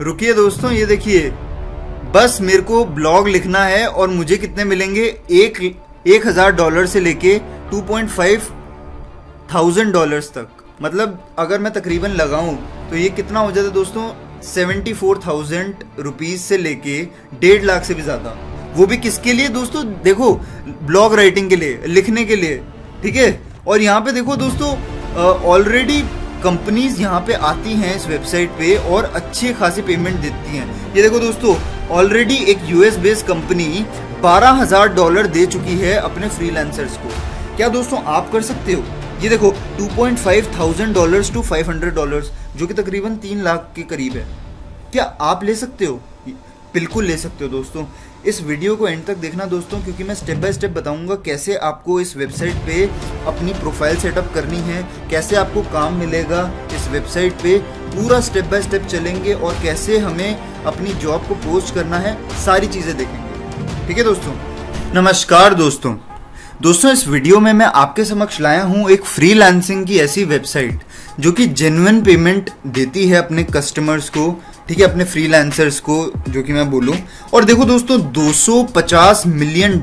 रुकिए दोस्तों, ये देखिए, बस मेरे को ब्लॉग लिखना है और मुझे कितने मिलेंगे, $1,000 से लेके $2,500 तक। मतलब अगर मैं तकरीबन लगाऊं तो ये कितना हो जाता है दोस्तों, 74,000 रुपीज से लेके 1.5 लाख से भी ज्यादा। वो भी किसके लिए दोस्तों, देखो ब्लॉग राइटिंग के लिए, लिखने के लिए, ठीक है। और यहाँ पे देखो दोस्तों, ऑलरेडी कंपनीज यहाँ पे आती हैं इस वेबसाइट पे और अच्छी खासी पेमेंट देती हैं। ये देखो दोस्तों, ऑलरेडी एक यूएस बेस्ड कंपनी $12,000 दे चुकी है अपने फ्रीलांसर्स को। क्या दोस्तों आप कर सकते हो? ये देखो $2,500 to $500, जो कि तकरीबन 3 लाख के करीब है। क्या आप ले सकते हो? बिल्कुल ले सकते हो दोस्तों। इस वीडियो को एंड तक देखना दोस्तों, क्योंकि मैं स्टेप बाय स्टेप बताऊंगा कैसे आपको इस वेबसाइट पे अपनी प्रोफाइल सेटअप करनी है, कैसे आपको काम मिलेगा इस वेबसाइट पे, पूरा स्टेप बाय स्टेप चलेंगे और कैसे हमें अपनी जॉब को पोस्ट करना है, सारी चीज़ें देखेंगे। ठीक है दोस्तों। नमस्कार दोस्तों, इस वीडियो में मैं आपके समक्ष लाया हूँ एक फ्रीलांसिंग की ऐसी वेबसाइट जो कि जेन्युइन पेमेंट देती है अपने कस्टमर्स को, ठीक है, अपने फ्रीलांसर्स को, जो कि मैं बोलूं। और देखो दोस्तों, $250 मिलियन,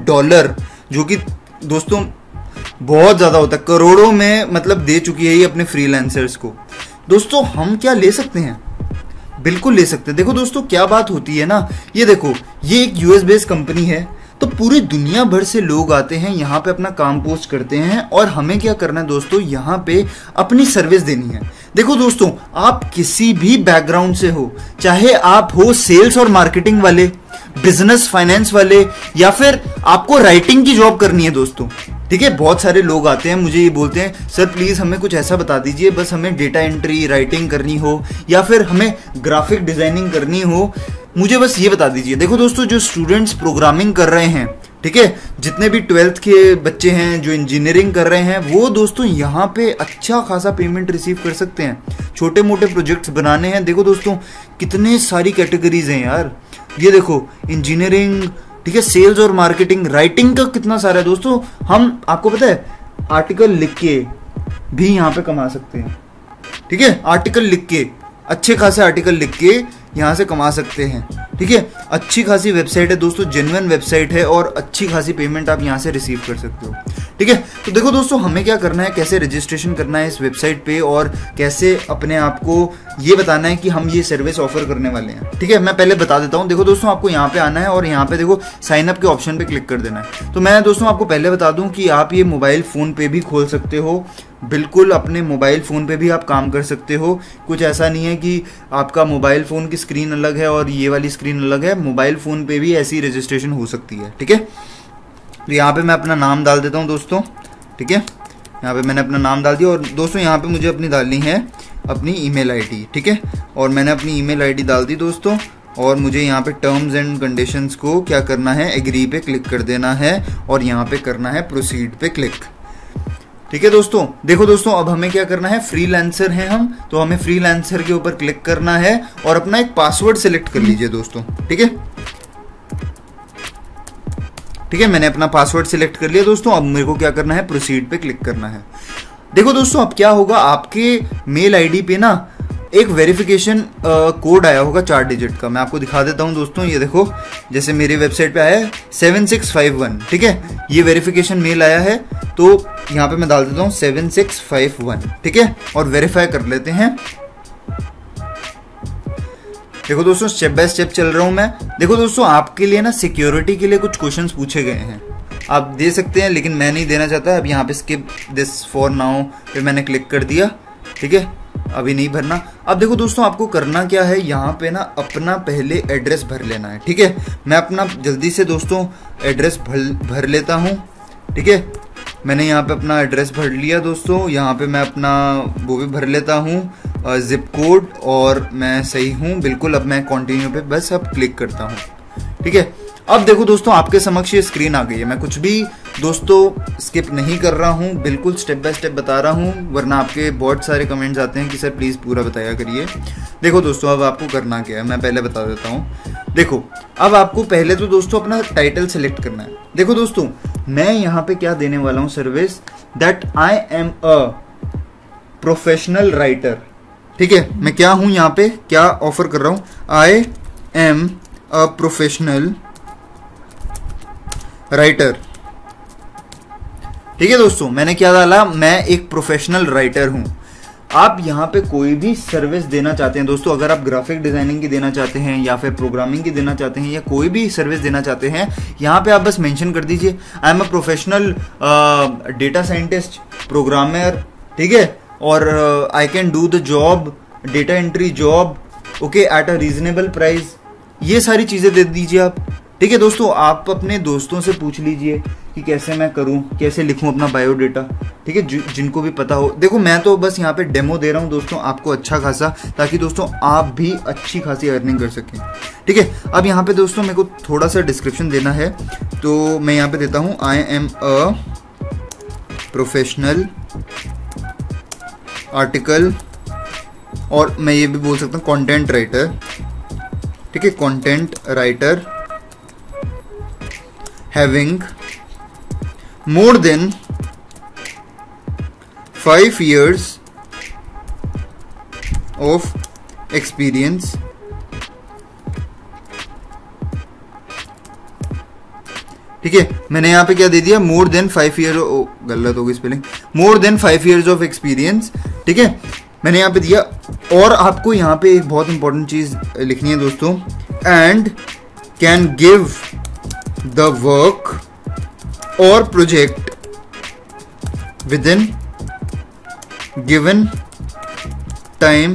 जो कि दोस्तों बहुत ज्यादा होता है, करोड़ों में मतलब दे चुकी है ये अपने फ्रीलांसर्स को। दोस्तों हम क्या ले सकते हैं? बिल्कुल ले सकते हैं। देखो दोस्तों क्या बात होती है ना, ये देखो, ये एक यूएस बेस्ड कंपनी है, तो पूरी दुनिया भर से लोग आते हैं यहाँ पे, अपना काम पोस्ट करते हैं। और हमें क्या करना है दोस्तों, यहाँ पे अपनी सर्विस देनी है। देखो दोस्तों, आप किसी भी बैकग्राउंड से हो, चाहे आप हो सेल्स और मार्केटिंग वाले, बिजनेस फाइनेंस वाले, या फिर आपको राइटिंग की जॉब करनी है दोस्तों, ठीक है। बहुत सारे लोग आते हैं, मुझे ये बोलते हैं, सर प्लीज हमें कुछ ऐसा बता दीजिए, बस हमें डेटा एंट्री राइटिंग करनी हो या फिर हमें ग्राफिक डिजाइनिंग करनी हो, मुझे बस ये बता दीजिए। देखो दोस्तों, जो स्टूडेंट्स प्रोग्रामिंग कर रहे हैं, ठीक है, जितने भी 12th के बच्चे हैं जो इंजीनियरिंग कर रहे हैं, वो दोस्तों यहाँ पे अच्छा खासा पेमेंट रिसीव कर सकते हैं। छोटे मोटे प्रोजेक्ट्स बनाने हैं, देखो दोस्तों कितने सारी कैटेगरीज हैं यार। ये देखो, इंजीनियरिंग, ठीक है, सेल्स और मार्केटिंग, राइटिंग का कितना सारा है दोस्तों। हम, आपको पता है, आर्टिकल लिख के भी यहाँ पे कमा सकते हैं, ठीक है। आर्टिकल लिख के, अच्छे खासे आर्टिकल लिख के यहाँ से कमा सकते हैं, ठीक है। अच्छी खासी वेबसाइट है दोस्तों, जेन्युइन वेबसाइट है और अच्छी खासी पेमेंट आप यहाँ से रिसीव कर सकते हो, ठीक है। तो देखो दोस्तों, हमें क्या करना है, कैसे रजिस्ट्रेशन करना है इस वेबसाइट पे और कैसे अपने आप को ये बताना है कि हम ये सर्विस ऑफर करने वाले हैं, ठीक है। मैं पहले बता देता हूँ। देखो दोस्तों, आपको यहाँ पे आना है और यहाँ पे देखो साइन अप के ऑप्शन पे क्लिक कर देना है। तो मैं दोस्तों आपको पहले बता दूं कि आप ये मोबाइल फ़ोन पे भी खोल सकते हो, बिल्कुल अपने मोबाइल फ़ोन पे भी आप काम कर सकते हो। कुछ ऐसा नहीं है कि आपका मोबाइल फ़ोन की स्क्रीन अलग है और ये वाली स्क्रीन अलग है, मोबाइल फ़ोन पे भी ऐसी रजिस्ट्रेशन हो सकती है, ठीक है। तो यहाँ पे मैं अपना नाम डाल देता हूँ दोस्तों, ठीक है। यहाँ पे मैंने अपना नाम डाल दिया और दोस्तों यहाँ पे मुझे अपनी डालनी है अपनी ईमेल आईडी, ठीक है। और मैंने अपनी ईमेल आईडी डाल दी दोस्तों, और मुझे यहाँ पे टर्म्स एंड कंडीशंस को क्या करना है, एग्री पे क्लिक कर देना है और यहाँ पे करना है प्रोसीड पे क्लिक, ठीक है दोस्तों। देखो दोस्तों, अब हमें क्या करना है, फ्रीलांसर हैं हम, तो हमें फ्रीलांसर के ऊपर क्लिक करना है और अपना एक पासवर्ड सिलेक्ट कर लीजिए दोस्तों, ठीक है। ठीक है, मैंने अपना पासवर्ड सिलेक्ट कर लिया दोस्तों। अब मेरे को क्या करना है, प्रोसीड पे क्लिक करना है। देखो दोस्तों, अब क्या होगा, आपके मेल आईडी पे ना एक वेरिफिकेशन कोड आया होगा 4 डिजिट का। मैं आपको दिखा देता हूं दोस्तों, ये देखो, जैसे मेरी वेबसाइट पे आया है 7651, ठीक है। ये वेरिफिकेशन मेल आया है, तो यहाँ पे मैं डाल देता हूँ 7651, ठीक है, और वेरीफाई कर लेते हैं। देखो दोस्तों, स्टेप बाय स्टेप चल रहा हूं मैं। देखो दोस्तों, आपके लिए ना सिक्योरिटी के लिए कुछ क्वेश्चंस पूछे गए हैं, आप दे सकते हैं, लेकिन मैं नहीं देना चाहता। अब यहाँ पे स्किप दिस फॉर नाउ पे मैंने क्लिक कर दिया, ठीक है, अभी नहीं भरना। अब देखो दोस्तों, आपको करना क्या है, यहाँ पे ना अपना पहले एड्रेस भर लेना है, ठीक है। मैं अपना जल्दी से दोस्तों एड्रेस भर लेता हूँ, ठीक है। मैंने यहाँ पे अपना एड्रेस भर लिया दोस्तों। यहाँ पे मैं अपना वो भी भर लेता हूँ, जिप कोड, और मैं सही हूँ बिल्कुल। अब मैं कंटिन्यू पे बस अब क्लिक करता हूँ, ठीक है। अब देखो दोस्तों, आपके समक्ष ये स्क्रीन आ गई है। मैं कुछ भी दोस्तों स्किप नहीं कर रहा हूँ, बिल्कुल स्टेप बाय स्टेप बता रहा हूँ, वरना आपके बहुत सारे कमेंट्स आते हैं कि सर प्लीज़ पूरा बताया करिए। देखो दोस्तों, अब आपको करना क्या है, मैं पहले बता देता हूँ। देखो, अब आपको पहले तो दोस्तों अपना टाइटल सेलेक्ट करना है। देखो दोस्तों, मैं यहाँ पे क्या देने वाला हूँ, service that I am a professional writer, ठीक है, मैं क्या हूं यहाँ पे, क्या ऑफर कर रहा हूं, I am a professional writer. ठीक है दोस्तों, मैंने क्या डाला, मैं एक प्रोफेशनल राइटर हूं। आप यहाँ पे कोई भी सर्विस देना चाहते हैं दोस्तों, अगर आप ग्राफिक डिजाइनिंग की देना चाहते हैं या फिर प्रोग्रामिंग की देना चाहते हैं या कोई भी सर्विस देना चाहते हैं, यहाँ पे आप बस मेंशन कर दीजिए I am a professional data scientist, programmer, ठीक है, और I can do the job, data entry job, okay, at a reasonable price. ये सारी चीजें दे दीजिए आप। ठीक है दोस्तों, आप अपने दोस्तों से पूछ लीजिए कि कैसे मैं करूं, कैसे लिखूं अपना बायोडेटा। ठीक है, जिनको भी पता हो। देखो मैं तो बस यहाँ पे डेमो दे रहा हूँ दोस्तों आपको अच्छा खासा, ताकि दोस्तों आप भी अच्छी खासी अर्निंग कर सकें। ठीक है, अब यहाँ पे दोस्तों मेरे को थोड़ा सा डिस्क्रिप्शन देना है, तो मैं यहाँ पे देता हूँ I am a professional article, और मैं ये भी बोल सकता हूँ कंटेंट राइटर। ठीक है, content writer having more than 5 years of experience ठीक है, मैंने यहाँ पे क्या दे दिया, मोर देन 5 years, गलत हो गई spelling, more than 5 years of experience. ठीक है, मैंने यहाँ पे दिया। और आपको यहाँ पे एक बहुत इंपॉर्टेंट चीज लिखनी है दोस्तों, and can give the work or project within given time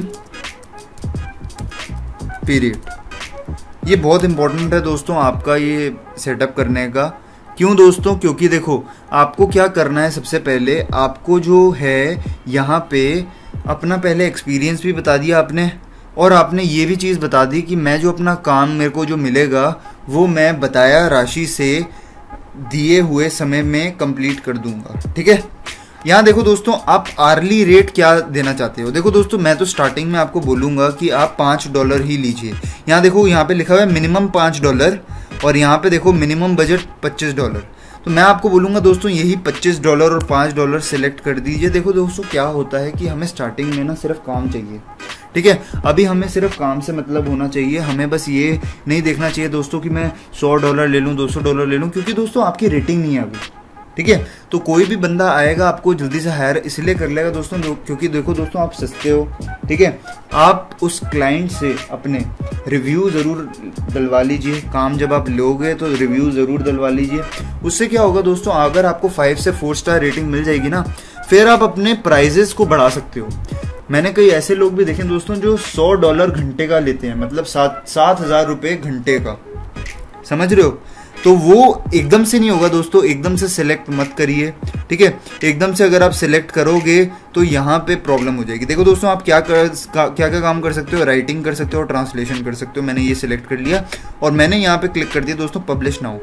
period. ये बहुत इंपॉर्टेंट है दोस्तों आपका ये सेटअप करने का। क्यों दोस्तों, क्योंकि देखो आपको क्या करना है, सबसे पहले आपको जो है यहाँ पे अपना पहले एक्सपीरियंस भी बता दिया आपने, और आपने ये भी चीज़ बता दी कि मैं जो अपना काम मेरे को जो मिलेगा वो मैं बताया राशि से दिए हुए समय में कंप्लीट कर दूंगा। ठीक है, यहाँ देखो दोस्तों आप आर्ली रेट क्या देना चाहते हो। देखो दोस्तों मैं तो स्टार्टिंग में आपको बोलूँगा कि आप $5 ही लीजिए। यहाँ देखो यहाँ पे लिखा हुआ है मिनिमम $5, और यहाँ पे देखो मिनिमम बजट $25। तो मैं आपको बोलूँगा दोस्तों यही $25 और $5 सिलेक्ट कर दीजिए। देखो दोस्तों क्या होता है कि हमें स्टार्टिंग में ना सिर्फ काम चाहिए। ठीक है, अभी हमें सिर्फ काम से मतलब होना चाहिए। हमें बस ये नहीं देखना चाहिए दोस्तों कि मैं $100 ले लूँ, $200 ले लूँ, क्योंकि दोस्तों आपकी रेटिंग नहीं है अभी। ठीक है, तो कोई भी बंदा आएगा आपको जल्दी से हायर इसलिए कर लेगा दोस्तों क्योंकि देखो दोस्तों आप सस्ते हो। ठीक है, आप उस क्लाइंट से अपने रिव्यू ज़रूर डलवा लीजिए। काम जब आप लोगे तो रिव्यू ज़रूर डलवा लीजिए। उससे क्या होगा दोस्तों, अगर आपको 5 से 4 स्टार रेटिंग मिल जाएगी ना, फिर आप अपने प्राइजेस को बढ़ा सकते हो। मैंने कई ऐसे लोग भी देखे दोस्तों जो $100 घंटे का लेते हैं, मतलब 7,000 रुपये घंटे का, समझ रहे हो। तो वो एकदम से नहीं होगा दोस्तों, एकदम से सिलेक्ट मत करिए। ठीक है, एकदम से अगर आप सिलेक्ट करोगे तो यहाँ पे प्रॉब्लम हो जाएगी। देखो दोस्तों आप क्या काम कर सकते हो, राइटिंग कर सकते हो, ट्रांसलेशन कर सकते हो। मैंने ये सिलेक्ट कर लिया और मैंने यहाँ पे क्लिक कर दिया दोस्तों पब्लिश नाउ।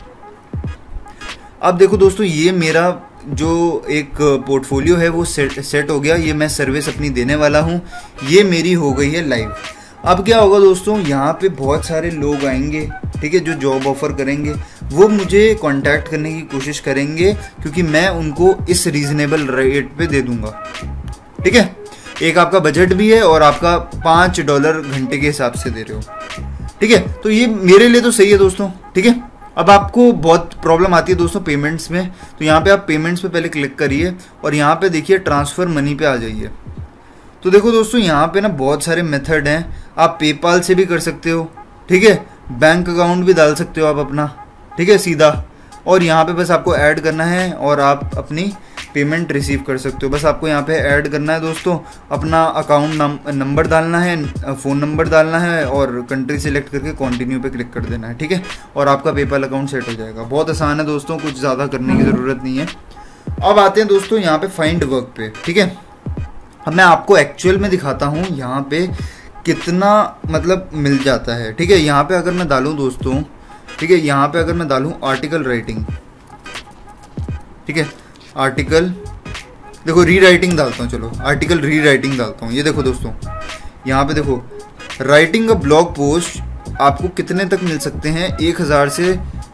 अब देखो दोस्तों ये मेरा जो एक पोर्टफोलियो है वो सेट हो गया। ये मैं सर्विस अपनी देने वाला हूँ, ये मेरी हो गई है लाइव। अब क्या होगा दोस्तों, यहाँ पे बहुत सारे लोग आएंगे, ठीक है, जो जॉब ऑफर करेंगे, वो मुझे कांटेक्ट करने की कोशिश करेंगे क्योंकि मैं उनको इस रीजनेबल रेट पे दे दूंगा। ठीक है, एक आपका बजट भी है और आपका $5 घंटे के हिसाब से दे रहे हो। ठीक है, तो ये मेरे लिए तो सही है दोस्तों। ठीक है, अब आपको बहुत प्रॉब्लम आती है दोस्तों पेमेंट्स में, तो यहाँ पे आप पेमेंट्स पे पहले क्लिक करिए और यहाँ पे देखिए ट्रांसफर मनी पे आ जाइए। तो देखो दोस्तों यहाँ पे ना बहुत सारे मेथड हैं, आप पेपाल से भी कर सकते हो। ठीक है, बैंक अकाउंट भी डाल सकते हो आप अपना, ठीक है, सीधा, और यहाँ पे बस आपको ऐड करना है और आप अपनी पेमेंट रिसीव कर सकते हो। बस आपको यहाँ पे ऐड करना है दोस्तों, अपना अकाउंट नंबर डालना है, फ़ोन नंबर डालना है और कंट्री सेलेक्ट करके कंटिन्यू पे क्लिक कर देना है। ठीक है, और आपका पेपाल अकाउंट सेट हो जाएगा। बहुत आसान है दोस्तों, कुछ ज़्यादा करने की ज़रूरत नहीं है। अब आते हैं दोस्तों यहाँ पे फाइंड वर्क पे। ठीक है, अब मैं आपको एक्चुअल में दिखाता हूँ यहाँ पे कितना मतलब मिल जाता है। ठीक है, यहाँ पे अगर मैं डालूँ दोस्तों, ठीक है, यहाँ पे अगर मैं डालूँ आर्टिकल राइटिंग, ठीक है, आर्टिकल, देखो री राइटिंग डालता हूँ, चलो आर्टिकल री राइटिंग डालता हूँ। ये देखो दोस्तों यहाँ पे देखो राइटिंग अ ब्लॉग पोस्ट आपको कितने तक मिल सकते हैं, 1000 से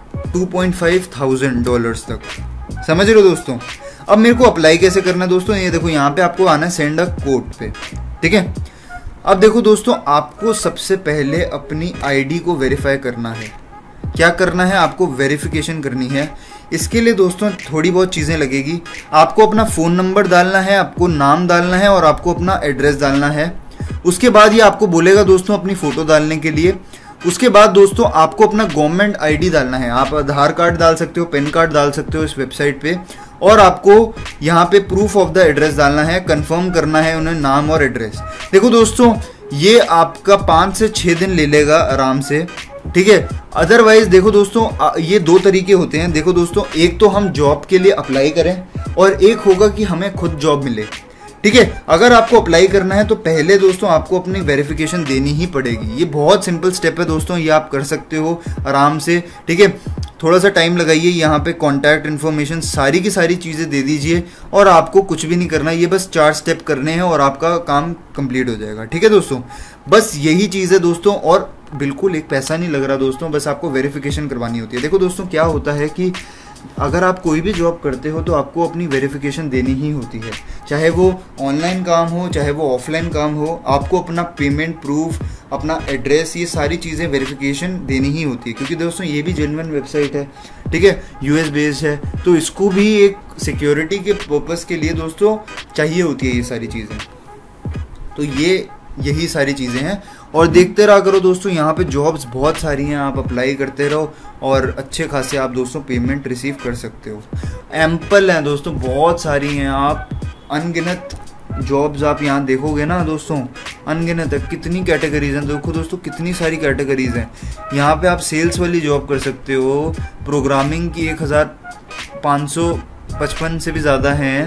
$2,500 तक, समझ रहे हो दोस्तों। अब मेरे को अप्लाई कैसे करना है दोस्तों, ये देखो यहाँ पे आपको आना है सेंड अ कोड पे। ठीक है, अब देखो दोस्तों, आपको सबसे पहले अपनी आईडी को वेरीफाई करना है। क्या करना है? आपको वेरिफिकेशन करनी है। इसके लिए दोस्तों थोड़ी बहुत चीज़ें लगेगी। आपको अपना फ़ोन नंबर डालना है, आपको नाम डालना है और आपको अपना एड्रेस डालना है। उसके बाद ये आपको बोलेगा दोस्तों अपनी फ़ोटो डालने के लिए। उसके बाद दोस्तों आपको अपना गवर्नमेंट आईडी डालना है। आप आधार कार्ड डाल सकते हो, पैन कार्ड डाल सकते हो इस वेबसाइट पे, और आपको यहाँ पे प्रूफ ऑफ द एड्रेस डालना है। कंफर्म करना है उन्हें नाम और एड्रेस। देखो दोस्तों, ये आपका 5 से 6 दिन ले लेगा आराम से, ठीक है। अदरवाइज देखो दोस्तों, ये 2 तरीके होते हैं। देखो दोस्तों, एक तो हम जॉब के लिए अप्लाई करें और एक होगा कि हमें खुद जॉब मिले, ठीक है। अगर आपको अप्लाई करना है तो पहले दोस्तों आपको अपनी वेरिफिकेशन देनी ही पड़ेगी। ये बहुत सिंपल स्टेप है दोस्तों, ये आप कर सकते हो आराम से, ठीक है। थोड़ा सा टाइम लगाइए, यहाँ पे कॉन्टैक्ट इन्फॉर्मेशन सारी की सारी चीज़ें दे दीजिए और आपको कुछ भी नहीं करना, ये बस 4 स्टेप करने हैं और आपका काम कंप्लीट हो जाएगा, ठीक है दोस्तों। बस यही चीज़ है दोस्तों, और बिल्कुल एक पैसा नहीं लग रहा दोस्तों, बस आपको वेरिफिकेशन करवानी होती है। देखो दोस्तों, क्या होता है कि अगर आप कोई भी जॉब करते हो तो आपको अपनी वेरिफिकेशन देनी ही होती है, चाहे वो ऑनलाइन काम हो चाहे वो ऑफलाइन काम हो। आपको अपना पेमेंट प्रूफ, अपना एड्रेस, ये सारी चीज़ें वेरिफिकेशन देनी ही होती है, क्योंकि दोस्तों ये भी जेन्युइन वेबसाइट है, ठीक है, यूएस बेस्ड है, तो इसको भी एक सिक्योरिटी के पर्पज़ के लिए दोस्तों चाहिए होती है ये सारी चीज़ें। तो यही सारी चीज़ें हैं, और देखते रहा करो दोस्तों, यहाँ पे जॉब्स बहुत सारी हैं, आप अप्लाई करते रहो और अच्छे खासे आप दोस्तों पेमेंट रिसीव कर सकते हो। एम्पल हैं दोस्तों, बहुत सारी हैं, आप अनगिनत जॉब्स आप यहाँ देखोगे ना दोस्तों, अनगिनत है। कितनी कैटेगरीज हैं, देखो दोस्तों कितनी सारी कैटेगरीज हैं। यहाँ पे आप सेल्स वाली जॉब कर सकते हो, प्रोग्रामिंग की 1555 से भी ज़्यादा हैं,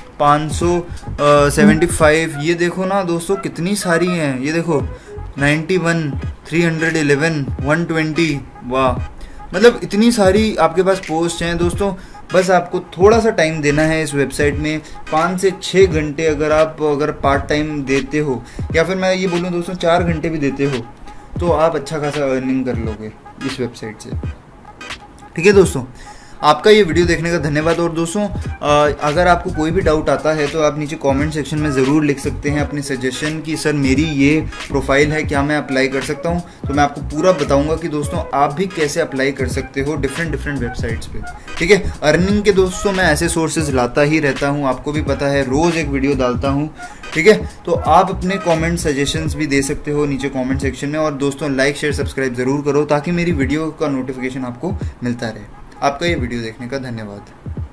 575, ये देखो ना दोस्तों कितनी सारी हैं। ये देखो 91, 311, 120, वाह, मतलब इतनी सारी आपके पास पोस्ट हैं दोस्तों। बस आपको थोड़ा सा टाइम देना है इस वेबसाइट में, 5 से 6 घंटे अगर पार्ट टाइम देते हो, या फिर मैं ये बोलूँ दोस्तों 4 घंटे भी देते हो, तो आप अच्छा खासा अर्निंग कर लोगे इस वेबसाइट से, ठीक है दोस्तों। आपका ये वीडियो देखने का धन्यवाद। और दोस्तों अगर आपको कोई भी डाउट आता है तो आप नीचे कमेंट सेक्शन में ज़रूर लिख सकते हैं अपने सजेशन कि सर मेरी ये प्रोफाइल है, क्या मैं अप्लाई कर सकता हूँ। तो मैं आपको पूरा बताऊंगा कि दोस्तों आप भी कैसे अप्लाई कर सकते हो डिफरेंट वेबसाइट्स पे, ठीक है। अर्निंग के दोस्तों मैं ऐसे सोर्सेज लाता ही रहता हूँ, आपको भी पता है, रोज़ एक वीडियो डालता हूँ, ठीक है। तो आप अपने कमेंट सजेशंस भी दे सकते हो नीचे कमेंट सेक्शन में। और दोस्तों लाइक शेयर सब्सक्राइब ज़रूर करो ताकि मेरी वीडियो का नोटिफिकेशन आपको मिलता रहे। आपका ये वीडियो देखने का धन्यवाद।